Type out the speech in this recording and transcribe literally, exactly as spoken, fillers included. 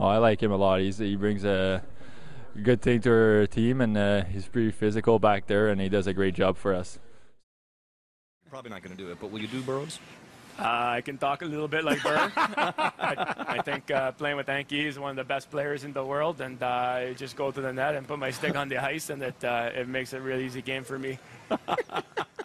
Oh, I like him a lot. He's he brings a good thing to our team, and uh, he's pretty physical back there, and he does a great job for us. Probably not going to do it, but will you do Burrows? Uh, I can talk a little bit like Burr. I, I think uh, playing with Anki is one of the best players in the world, and uh, I just go to the net and put my stick on the ice, and it uh, it makes a really easy game for me.